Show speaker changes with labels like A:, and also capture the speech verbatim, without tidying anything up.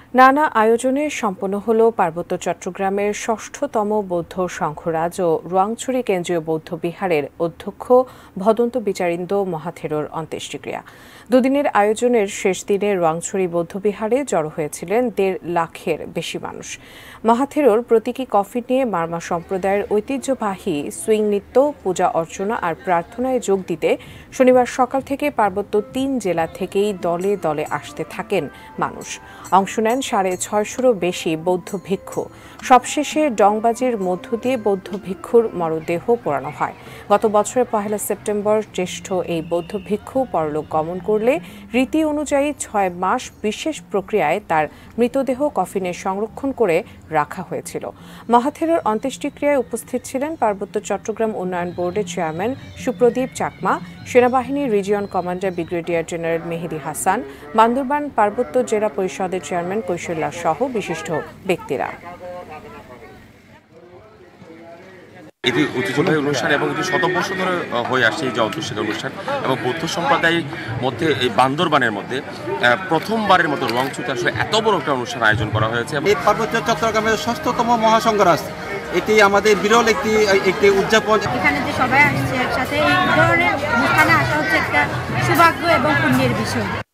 A: নানা আয়োজনে সম্পন্ন হল পার্বত্য চট্টগ্রামের ষষ্ঠতম বৌদ্ধ সংঘরাজ ও রোয়াংছড়ি কেন্দ্রীয় বৌদ্ধ বিহারের অধ্যক্ষ ভদন্ত বিচারিন্দ মহাথেরোর অন্ত্যেষ্টিক্রিয়া। দুদিনের আয়োজনের শেষ দিনে রোয়াংছড়ি বৌদ্ধবিহারে জড়ো হয়েছিলেন দেড় লাখের বেশি মানুষ। মহাথেরোর প্রতীকী কফিন নিয়ে মারমা সম্প্রদায়ের ঐতিহ্যবাহী সুইং নৃত্য, পূজা অর্চনা আর প্রার্থনায় যোগ দিতে শনিবার সকাল থেকে পার্বত্য তিন জেলা থেকেই দলে দলে আসতে থাকেন মানুষ। অংশ নেন সাড়ে ছয়শোরও বেশি বৌদ্ধ ভিক্ষু। সবশেষে ডংবাজির মধ্য দিয়ে বৌদ্ধ ভিক্ষুর মরদেহ পোড়ানো হয়। গত বছরের পহেলা সেপ্টেম্বর জ্যেষ্ঠ এই বৌদ্ধ ভিক্ষু পরলোক গমন করলে রীতি অনুযায়ী ছয় মাস বিশেষ প্রক্রিয়ায় তার মৃতদেহ কফিনে সংরক্ষণ করে রাখা হয়েছিল। মহাথেরোর অন্ত্যেষ্টিক্রিয়ায় উপস্থিত ছিলেন পার্বত্য চট্টগ্রাম উন্নয়ন বোর্ডের চেয়ারম্যান সুপ্রদীপ চাকমা, সেনাবাহিনীর region commander brigadier general Mehedi Hasan, Bandarban পার্বত্য জেলা পরিষদের চেয়ারম্যান কৈশল্যা সহ বিশিষ্ট ব্যক্তিরা।
B: এটি ঐতিহ্যবাহী অনুষ্ঠান এবং এটি শত বছর ধরে হয়ে আসছে এই যে অধ্যুষিত অনুষ্ঠান, এবং বৌদ্ধ সম্প্রদায়ের মধ্যে এই বান্দরবানের মধ্যে প্রথমবারের মতো রোয়াংছড়িতে আসলে এত বড় একটা অনুষ্ঠান আয়োজন করা হয়েছে।
C: এই পার্বত্য চট্টগ্রামের ষষ্ঠতম মহাসংঘরাজ, এটি আমাদের বিরল একটি একটি উদযাপন।
D: এখানে যে সবাই আসছে একসাথে এই ধরনের অনুষ্ঠানে আসা হচ্ছে একটা সৌভাগ্য এবং পুণ্যের বিষয়।